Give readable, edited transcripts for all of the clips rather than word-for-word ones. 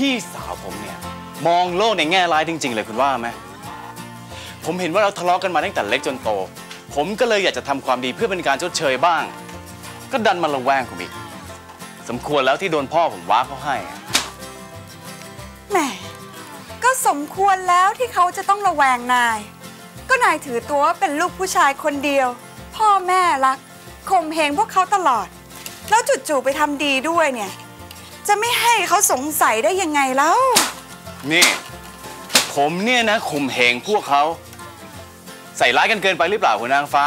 พี่สาวผมเนี่ยมองโลกในแง่ร้ายจริงๆเลยคุณว่าไหมผมเห็นว่าเราทะเลาะกันมาตั้งแต่เล็กจนโตผมก็เลยอยากจะทำความดีเพื่อเป็นการชดเชยบ้างก็ดันมาระแวงผมอีกสมควรแล้วที่โดนพ่อผมว้าเขาให้แหมก็สมควรแล้วที่เขาจะต้องระแวงนายก็นายถือตัวว่าเป็นลูกผู้ชายคนเดียวพ่อแม่รักข่มเหงพวกเขาตลอดแล้วจู่ๆไปทำดีด้วยเนี่ยจะไม่ให้เขาสงสัยได้ยังไงแล้วนี่ผมเนี่ยนะข่มเหงพวกเขาใส่ร้ายกันเกินไปหรือเปล่าคุณนางฟ้า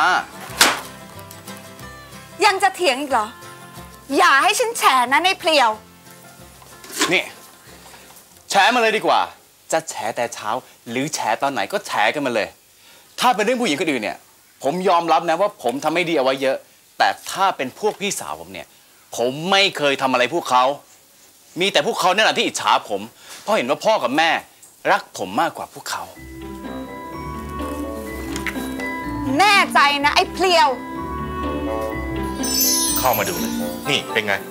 ยังจะเถียงอีกเหรออย่าให้ฉันแฉนะในเพลียวนี่แฉมาเลยดีกว่าจะแฉแต่เช้าหรือแฉตอนไหนก็แฉกันมาเลยถ้าเป็นเรื่องผู้หญิงคนอื่นเนี่ยผมยอมรับนะว่าผมทำไม่ดีเอาไว้เยอะแต่ถ้าเป็นพวกพี่สาวผมเนี่ยผมไม่เคยทำอะไรพวกเขามีแต่พวกเขาเนี่ยแหละที่อิจฉาผมเพราะเห็นว่าพ่อกับแม่รักผมมากกว่าพวกเขาแน่ใจนะไอ้เพลียวเข้ามาดูเลยนี่เป็นไง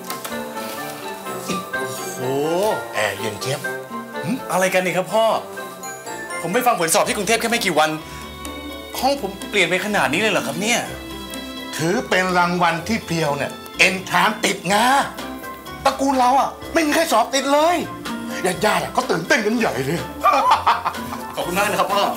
โอ้แอร์เย็นเจี๊ยบอะไรกันนี่ครับพ่อผมไปฟังผลสอบที่กรุงเทพแค่ไม่กี่วันห้องผมเปลี่ยนไปขนาดนี้เลยเหรอครับเนี่ยถือเป็นรางวัลที่เพียวเนี่ยเอนทรานติดงาตระกูลเราอ่ะไม่มีใครสอบติดเลยญาติๆก็ตื่นเต้นกันใหญ่เลยขอบคุณมากนะครับพ่อ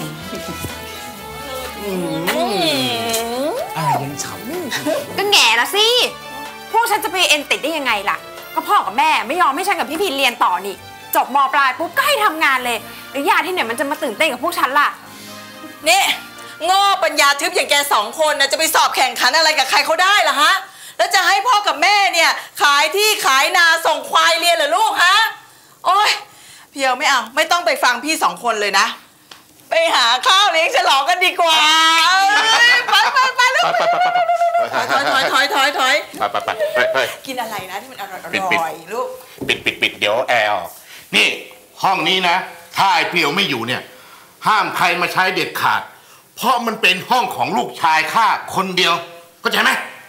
อะไรยังฉ่ำก็แง่ละสิพวกฉันจะไปเอ็นติดได้ยังไงล่ะก็พ่อกับแม่ไม่ยอมให้ฉันกับพี่พินเรียนต่อนี่จบม.ปลายปุ๊บก็ให้ทำงานเลยหรือญาติที่ไหนมันจะมาตื่นเต้นกับพวกฉันล่ะนี่โง่ปัญญาทึบอย่างแก2 คนนะจะไปสอบแข่งขันอะไรกับใครเขาได้ล่ะฮะแล้วจะให้พ่อกับแม่เนี่ยขายที่ขายนาส่งควายเรียนเหรอลูกฮะโอ๊ยเพียวไม่เอาไม่ต้องไปฟังพี่2 คนเลยนะไปหาข้าวเลี้ยงฉลองกันดีกว่าไปลูกถอยกินอะไรนะที่มันอร่อยลูกปิดเดี๋ยวแอร์ออกนี่ห้องนี้นะถ้าไอ้เพียวไม่อยู่เนี่ยห้ามใครมาใช้เด็ดขาดเพราะมันเป็นห้องของลูกชายข้าคนเดียวเข้าใจไหม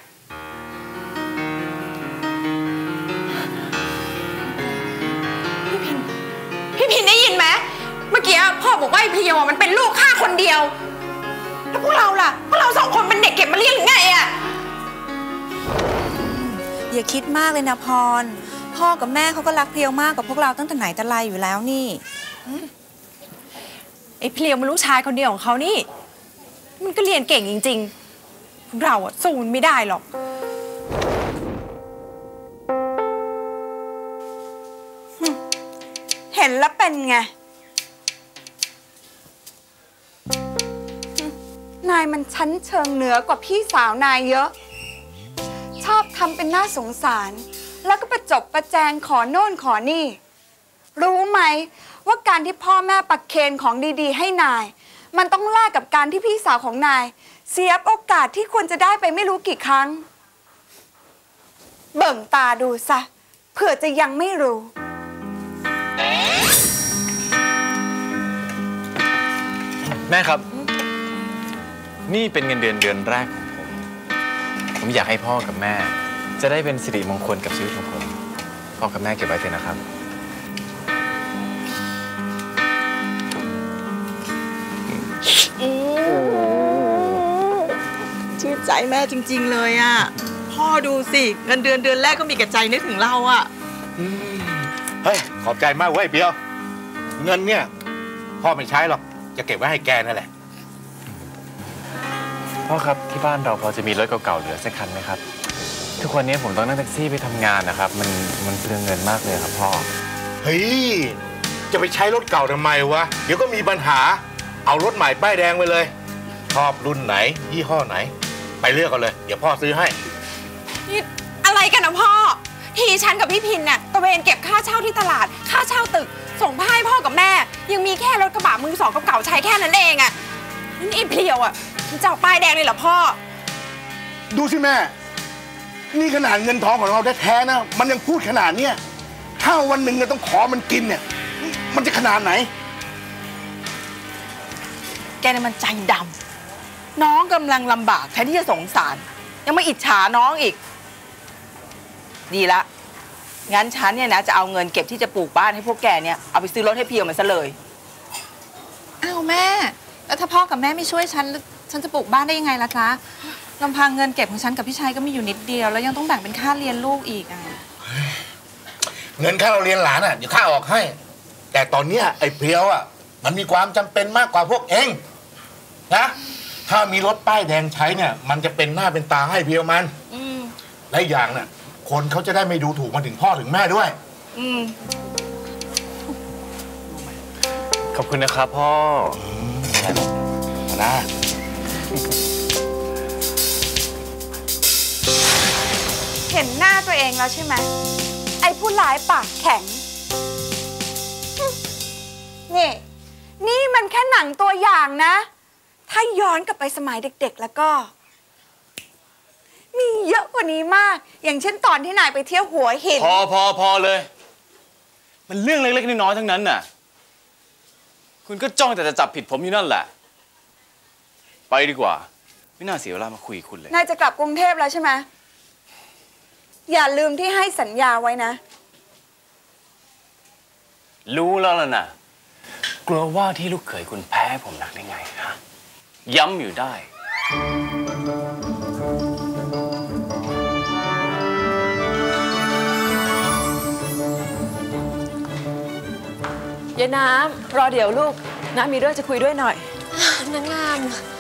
พี่พินได้ยินไหมเมื่อกี้พ่อบอกว่าไอ้เพียวมันเป็นลูกข้าคนเดียวแล้วพวกเราล่ะพวกเรา2 คนเป็นเด็กเก็บมาเลี้ยงหรือไงอะอย่าคิดมากเลยนะพรพ่อกับแม่เขาก็รักเพลียวมากกว่าพวกเราตั้งแต่ไหนแต่ไรอยู่แล้วนี่ไอ้เพลียวมันลูกชายคนเดียวของเขานี่มันก็เรียนเก่งจริงๆพวกเราอะสู้มันไม่ได้หรอกเห็นแล้วเป็นไงนายมันชั้นเชิงเหนือกว่าพี่สาวนายเยอะชอบทำเป็นน่าสงสารแล้วก็ประจบประแจงขอโน่นขอนี่รู้ไหมว่าการที่พ่อแม่ประเคนของดีๆให้นายมันต้องแลกกับการที่พี่สาวของนายเสียโอกาสที่ควรจะได้ไปไม่รู้กี่ครั้งเบิ่งตาดูซะเผื่อจะยังไม่รู้แม่ครับนี่เป็นเงินเดือนแรกของผมอยากให้พ่อกับแม่จะได้เป็นสิริมงคลกับชีวิตของผมพ่อกับแม่เก็บไว้เถอะนะครับชื่นใจแม่จริงๆเลยอ่ะพ่อดูสิเงินเดือนแรกก็มีกระใจนึกถึงเราอ่ะเฮ้ยขอบใจมากเว้ยเปียวเงินเนี่ยพ่อไม่ใช้หรอกจะเก็บไว้ให้แกนั่นแหละพ่อครับที่บ้านเราพอจะมีรถเก่าๆเหลือสักคันไหมครับทุกวันนี้ผมต้องนั่งแท็กซี่ไปทำงานนะครับมันเปลืองเงินมากเลยครับพ่อเฮ้ยจะไปใช้รถเก่าทำไมวะเดี๋ยวก็มีปัญหาเอารถใหม่ป้ายแดงไปเลยชอบรุ่นไหนยี่ห้อไหนไปเลือกกันเลยเดี๋ยวพ่อซื้อให้นี่อะไรกันนะพ่อทีฉันกับพี่พินน่ะตะเวนเก็บค่าเช่าที่ตลาดค่าเช่าตึกส่งผ้าให้พ่อกับแม่ยังมีแค่รถกระบะมือ2เก่าๆใช้แค่นั้นเองอ่ะนี่ไอ้เพลียวอ่ะมันจะเอาป้ายแดงเลยเหรอพ่อดูสิแม่นี่ขนาดเงินทองของเราแท้ๆนะมันยังพูดขนาดเนี้ยถ้าวันหนึ่งเราต้องขอมันกินเนี่ยมันจะขนาดไหนแกเนี่ยมันใจดำน้องกำลังลำบากแทนที่จะสงสารยังมาอิจฉาน้องอีกดีละงั้นฉันเนี่ยนะจะเอาเงินเก็บที่จะปลูกบ้านให้พวกแกเนี่ยเอาไปซื้อรถให้เพียวมันซะเลยอ้าวแม่ แล้วถ้าพ่อกับแม่ไม่ช่วยฉันจะปลูกบ้านได้ยังไงล่ะจ๊ะลำพังเงินเก็บของฉันกับพี่ชัยก็มีอยู่นิดเดียวแล้วยังต้องแบ่งเป็นค่าเรียนลูกอีกอ่ะเงินค่าเราเรียนหลานเดี๋ยวข้าออกให้ แต่ตอนเนี้ยไอ้เพียวมันมีความจำเป็นมากกว่าพวกเองนะถ้ามีรถป้ายแดงใช้เนี่ยมันจะเป็นหน้าเป็นตาให้เพียวมันและอย่างน่ะคนเขาจะได้ไม่ดูถูกมันถึงพ่อถึงแม่ด้วยขอบคุณนะครับพ่อนะเห็นหน้าตัวเองแล้วใช่ไหมไอ้ผู้ร้ายปากแข็งนี่มันแค่หนังตัวอย่างนะ ถ้าย้อนกลับไปสมัยเด็กๆแล้วก็ มีเยอะกว่านี้มาก อย่างเช่นตอนที่นายไปเที่ยวหัวหินพอเลย มันเรื่องเล็กๆน้อยๆทั้งนั้นน่ะคุณก็จ้องแต่จะจับผิดผมอยู่นั่นแหละไปดีกว่าไม่น่าเสียเวลามาคุยกับคุณเลยนายจะกลับกรุงเทพแล้วใช่ไหมอย่าลืมที่ให้สัญญาไว้นะรู้แล้วล่ะนะกลัวว่าที่ลูกเขยคุณแพ้ผมหนักได้ไงฮะย้ำอยู่ได้ยายน้ำรอเดี๋ยวลูกน้ำมีเรื่องจะคุยด้วยหน่อยนางงาม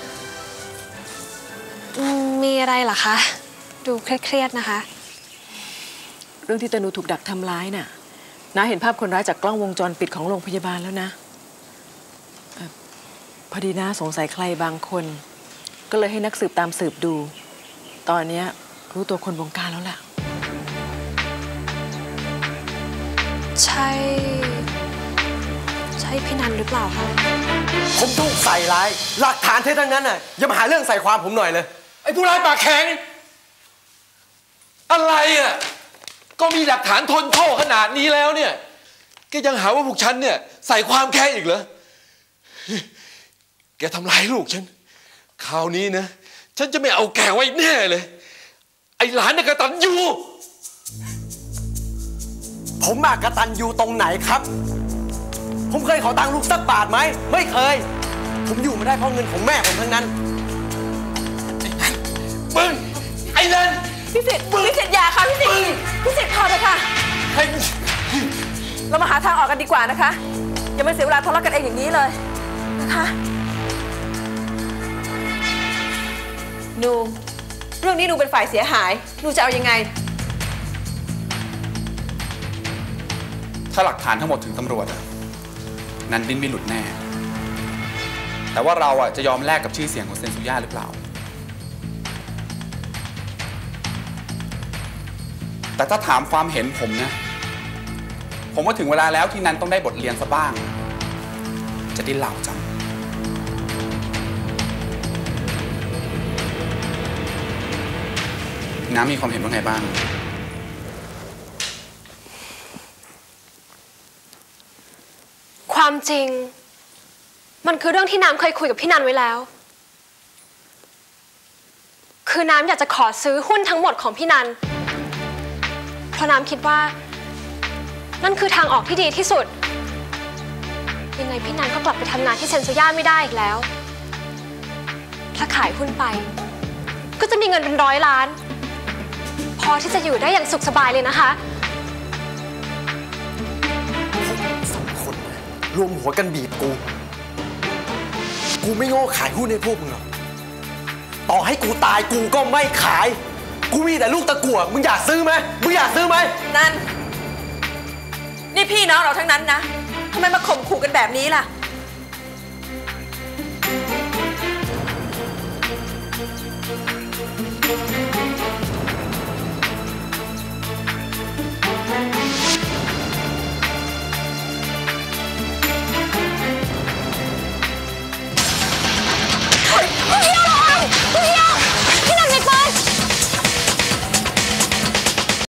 มีอะไรเหรอคะดูเครียดๆนะคะเรื่องที่ตานูถูกดักทำร้ายน่ะน้าเห็นภาพคนร้ายจากกล้องวงจรปิดของโรงพยาบาลแล้วนะพอดีน้าสงสัยใครบางคนก็เลยให้นักสืบตามสืบดูตอนนี้รู้ตัวคนบงการแล้วล่ะใช่พี่นันหรือเปล่าคะผมถูกใส่ร้ายหลักฐานเท็จทั้งนั้นน่ะอย่ามาหาเรื่องใส่ความผมหน่อยเลยไอ้ผู้ร้ายปากแข็งอะไรก็มีหลักฐานทนโทษขนาดนี้แล้วเนี่ยแกยังหาว่าพวกฉันเนี่ยใส่ความแค้นอีกเหรอแกทำร้ายลูกฉันคราวนี้นะฉันจะไม่เอาแกไว้แน่เลยไอ้หลานกตัญญูผมกตัญญูตรงไหนครับผมเคยขอตังค์ลูกสักบาทไหมไม่เคยผมอยู่ไม่ได้เพราะเงินของแม่ผมทั้งนั้นมึงไอ้นั่นพี่สิทธิ์อย่าค่ะพี่สิทธิ์พอเลยค่ะเรามาหาทางออกกันดีกว่านะคะอย่ามาเสียเวลาทะเลาะกันเองอย่างนี้เลยนะคะหนูเรื่องนี้หนูเป็นฝ่ายเสียหายหนูจะเอายังไงถ้าหลักฐานทั้งหมดถึงตำรวจนั้นดิ้นไม่หลุดแน่แต่ว่าเราจะยอมแลกกับชื่อเสียงของเซนซูย่าหรือเปล่าแต่ถ้าถามความเห็นผมนะผมว่าถึงเวลาแล้วที่นันต้องได้บทเรียนซะบ้างจะได้เล่าจำน้ำมีความเห็นว่าไงบ้างความจริงมันคือเรื่องที่น้ำเคยคุยกับพี่นันไว้แล้วคือน้ำอยากจะขอซื้อหุ้นทั้งหมดของพี่นันเพราะน้ำคิดว่านั่นคือทางออกที่ดีที่สุดยังไงพี่นันก็กลับไปทำงานที่เซนโซย่าไม่ได้อีกแล้วถ้าขายหุ้นไปก็จะมีเงินเป็น100 ล้านพอที่จะอยู่ได้อย่างสุขสบายเลยนะคะรวมหัวกันบีบกูไม่โง่ขายหุ้นให้พวกมึงหรอกต่อให้กูตายกูก็ไม่ขายกูมีแต่ลูกตะกั่วมึงอยากซื้อไหมนั่นนี่พี่น้องเราทั้งนั้นนะทำไมมาข่มขู่กันแบบนี้ล่ะ